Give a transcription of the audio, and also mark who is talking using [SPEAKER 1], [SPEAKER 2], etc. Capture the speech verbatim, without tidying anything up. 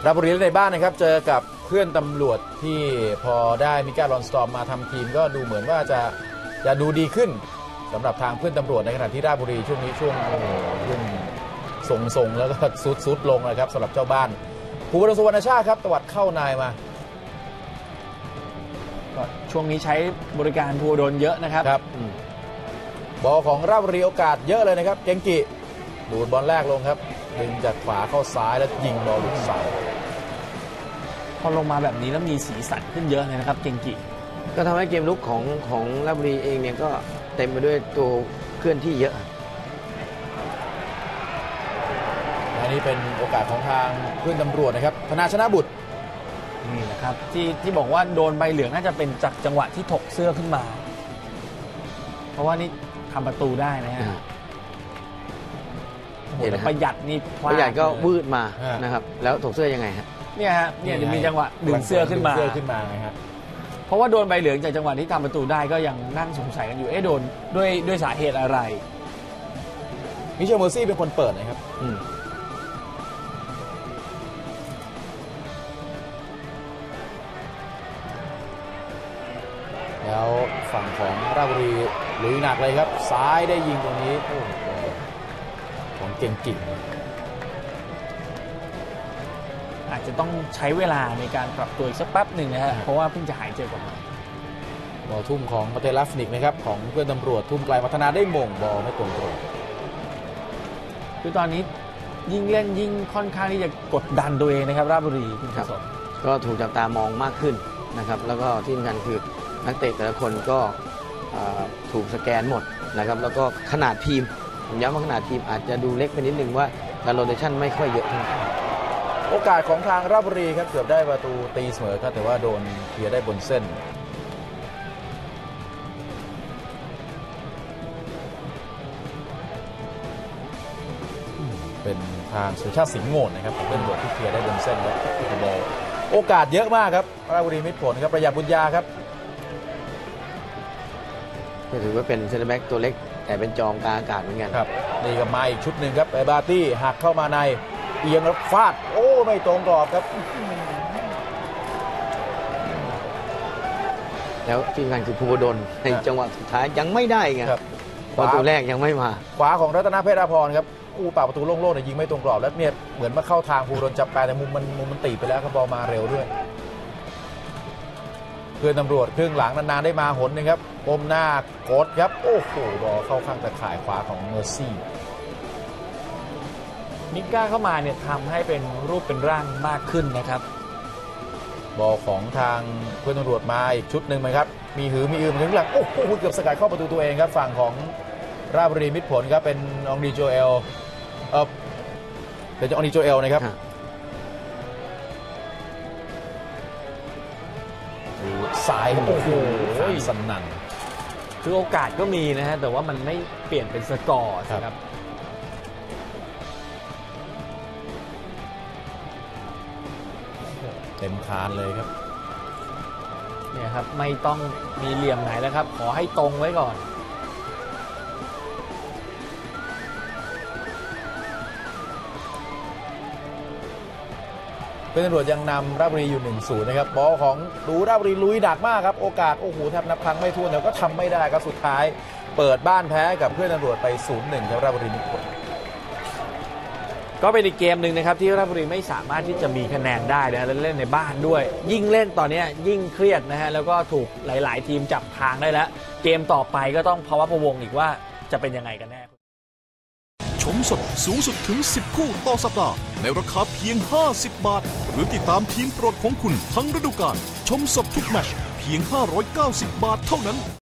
[SPEAKER 1] ราชบุรีในบ้านนะครับเจอกับเพื่อนตำรวจที่พอได้มิก้าลอนสตอร์มมาทำทีมก็ดูเหมือนว่าจะจะดูดีขึ้นสำหรับทางเพื่อนตำรวจในขณะที่ราชบุรีช่วงนี้ช่วงรุ่งทรงๆแล้วก็ซุดๆลงนะครับสำหรับเจ้าบ้านภูวดลสุวรรณชาติครับตวัดเข้านายมา
[SPEAKER 2] ก็ช่วงนี้ใช้บริการภูวดลเยอะนะครับ
[SPEAKER 1] ครับบอลของราชบุรีโอกาสเยอะเลยนะครับเกงกิดูดบอลแรกลงครับดึงจากขวาเข้าซ้ายแล้วยิงบอลหลุดเสา
[SPEAKER 2] พอลงมาแบบนี้แล้วมีสีสันขึ้นเยอะเลยนะครับเกงกิ
[SPEAKER 3] ก็ทำให้เกมลุกของของราชบุรีเองเนี่ยก็เต็มไปด้วยตัวเคลื่อนที่เยอะ
[SPEAKER 1] อันนี้เป็นโอกาสของทางเพื่อนตำรวจนะครับธนาชนะบุตร
[SPEAKER 2] นี่นะครับที่ที่บอกว่าโดนใบเหลืองน่าจะเป็นจากจังหวะที่ถกเสื้อขึ้นมาเพราะว่านี่ทำประตูได้นะฮะโอ้โหประหยัดนี่
[SPEAKER 3] ประหยัดก็วืดมานะครับแล้วถกเสื้อยังไงฮะ
[SPEAKER 2] เนี่ยฮะเนี่ยจะมีจังหวะดึงเสื้อขึ้นมา
[SPEAKER 1] เสื้อขึ้นมาไงครับ
[SPEAKER 2] เพราะว่าโดนใบเหลืองจากจังหวะที่ทำประตูได้ก็ยังนั่งสงสัยกันอยู่เอ๊ะโดนด้วยด้วยสาเหตุอะไร
[SPEAKER 1] มิเชลเมอร์ซี่เป็นคนเปิดนะครับแล้วฝั่งของราชบุรีลุยหนักเลยครับซ้ายได้ยิงตรงนี้ของเก่งกิ่ง
[SPEAKER 2] อาจจะต้องใช้เวลาในการปรับตัวอีกสักแป๊บหนึ่งนะฮะเพราะว่าเพิ่งจะหายเจ็บออกมา
[SPEAKER 1] บอลทุ่มของมาเตลัฟนิกนะครับของเพื่อนตำรวจทุ่มไกลพัฒนาได้มงบอลไม่ตรงตรง
[SPEAKER 2] คือตอนนี้ยิ่งเล่นยิ่งค่อนข้างที่จะกดดันตัวเองนะครับราชบุรี
[SPEAKER 3] ครับก็ถูกจับตามองมากขึ้นนะครับแล้วก็ที่สำคัญคือนักเตะแต่ละคนก็ถูกสแกนหมดนะครับแล้วก็ขนาดทีมผมย้ำว่าขนาดทีมอาจจะดูเล็กไปนิดนึงว่าการโรเตชั่นไม่ค่อยเยอะเท่าไหร่
[SPEAKER 1] โอกาสของทางราชบุรีครับเกือบได้ประตูตีเสมอครับแต่ว่าโดนเคลียร์ได้บนเส้นเป็นทางสุชาติสิงห์โง่นะครับเป็นบทที่เคลียร์ได้บนเส้นแล้วบอลโอกาสเยอะมากครับราชบุรีมิตรผลครับประหยัดบุญญาครับ
[SPEAKER 3] ก็ถือว่าเป็นเซนเตอร์แบ็กตัวเล็กแต่เป็นจอมกลางอากาศเหมือนกัน
[SPEAKER 1] ครับนี่ก็มาอีกชุดหนึ่งครับไอบาร์ตี้หักเข้ามาในเอียงแล้วฟาดโอ้ไม่ตรงกรอบครับ
[SPEAKER 3] แล้วที่สำคัญคือภูวดลในจังหวะสุดท้ายยังไม่ได้ไงประตูแรกยังไม่มา
[SPEAKER 1] ขวาของรัตนเพชรอาภรณ์ครับอู้ป่าประตูโล่งๆเนี่ยยิงไม่ตรงกรอบแล้วเนี่ยเหมือนมาเข้าทางภูวดลจับแปรแต่มุมมันมุมมันตีไปแล้วครับบอลมาเร็วด้วยเพื่อนตำรวจครึ่งหลังนานๆได้มาหนนึงครับก้มหน้ากดครับโอ้โหบอลเข้าข้างตะข่ายขวาของเมอร์ซี่
[SPEAKER 2] มิก้าเข้ามาเนี่ยทำให้เป็นรูปเป็นร่างมากขึ้นนะครับ
[SPEAKER 1] บอลของทางเพื่อนตำรวจมาอีกชุดหนึ่งไหมครับมีหือมีอืมถึงหลังโอ้โหเกือบสกัดเข้าประตูตัวเองครับฝั่งของราชบุรีมิตรผลครับเป็นองดีโจเอลเออเป็นองดีโจเอลนะครับสายโอ้โหสนั่น
[SPEAKER 2] คือโอกาสก็มีนะฮะแต่ว่ามันไม่เปลี่ยนเป็นสกอร์ครับ
[SPEAKER 1] เต็มคานเลยครับ
[SPEAKER 2] เนี่ยครับไม่ต้องมีเหลี่ยมไหนแล้วครับขอให้ตรงไว้ก่อน
[SPEAKER 1] เป็นตำรวจยังนำราชบุรีอยู่ หนึ่งศูนย์ นะครับบอลของดูราชบุรีลุยดักมากครับโอกาสโอ้โหแทบนับครั้งไม่ถ้วนแต่ก็ทำไม่ได้ครับสุดท้ายเปิดบ้านแพ้กับเพื่อนตำรวจไป ศูนย์หนึ่ง ครับราชบุรีมิตรผล
[SPEAKER 2] ก็เป็นอีกเกมหนึ่งนะครับที่ราชบุรีไม่สามารถที่จะมีคะแนนได้นะและเล่นในบ้านด้วยยิ่งเล่นตอนนี้ยิ่งเครียดนะฮะแล้วก็ถูกหลายๆทีมจับทางได้แล้วเกมต่อไปก็ต้องภาวะพะวงอีกว่าจะเป็นยังไงกันแน่
[SPEAKER 4] ชมสดสูงสุดถึงสิบคู่ต่อสัปดาห์ในราคาเพียงห้าสิบบาทหรือติดตามทีมโปรดของคุณทั้งฤดูกาลชมสดทุกแมตช์เพียงห้าร้อยเก้าสิบบาทเท่านั้น